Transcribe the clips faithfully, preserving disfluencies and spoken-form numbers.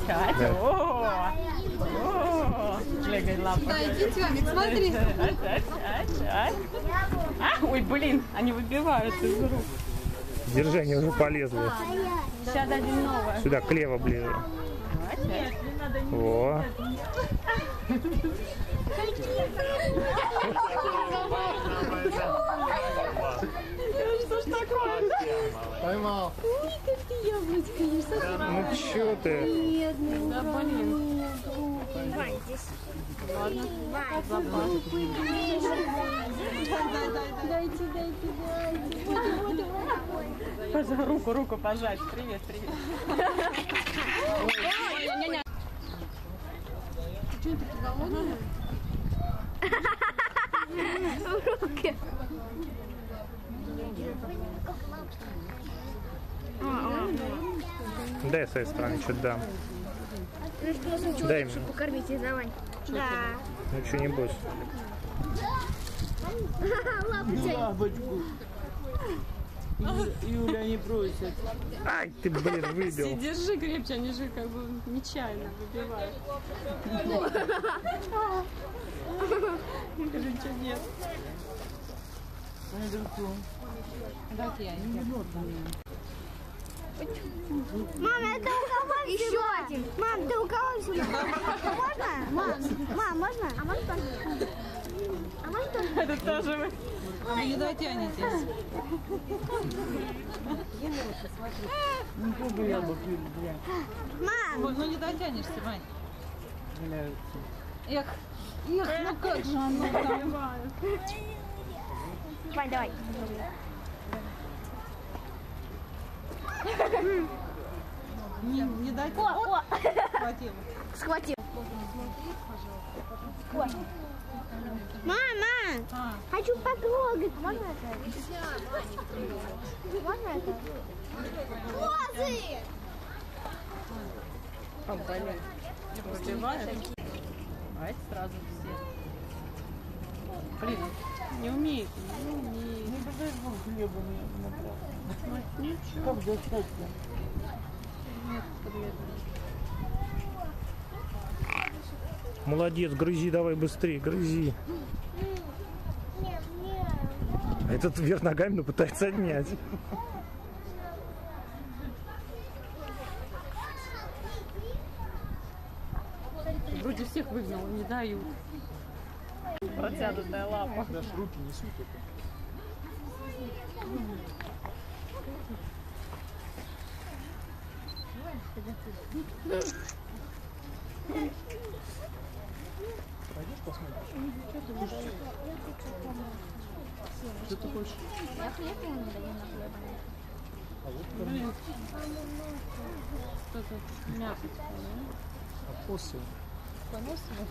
ать. Да. О, о, шлегай лапу. Да, иди, Тёмик, смотри. Ать, ать, ать, ать. А, ой, блин, они выбиваются из рук. Держи, они уже полезли. Сейчас дадим новое. Сюда, к лево ближе. Во. Что ж такое? Поймал. Ой, как ты яблочко ешь. Ну чё ты? Бедный. Да, блин. Вань, здесь. Ладно. Вань, Дайте, дайте, дайте. Вот, вот, вот. Пожа, руку, руку пожать. Привет, привет. Что ты такие голодные? руки. Дай с этой стороны, что-то дам. Ну что, Дай лучше мне. покормите, давай. Да. Ну что, не бойся. Лапу тянет. Лапочку. Юля не просит. Ай, ты, блин, выбил. Держи крепче, они же как бы нечаянно выбивают. Скажи, что нет. Дайте я. Мама, это у кого еще один? Мам, ты у кого сюда? Можно? Мам, мам, можно? А можно тоже? А можно тоже? Это тоже вы. Вы не дотянетесь. Ну сколько яблок видишь, бля. Мам! Ну не дотянешься, Вань. Нравится. Эх, эх, ну как же оно там. Вань, давай. Не, не дотянешь. О, о! Хватило. Схватил. Ой. Мама! А. Хочу потрогать. Можно это? Можно это? Козы! А, блин. Разбивают. А это сразу все. Блин, не умеет. Не умеет. Ну давай вон хлеба мне набрал. Ничего. Как достать-то? Нет, подметно. Молодец, грызи давай быстрее, грызи. Нет, нет. Этот вверх ногами, но пытается отнять. Вроде всех выгнал, не дают. Протянутая лапа. Даже руки несут это. Пойдешь посмотришь? Что ты хочешь? Я хлеб ему не даю на хлеб. А вот Блин. Что-то мясо. опосы.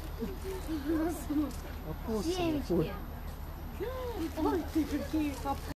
Поносимо? Опосы. Семечки. Ой, ты какие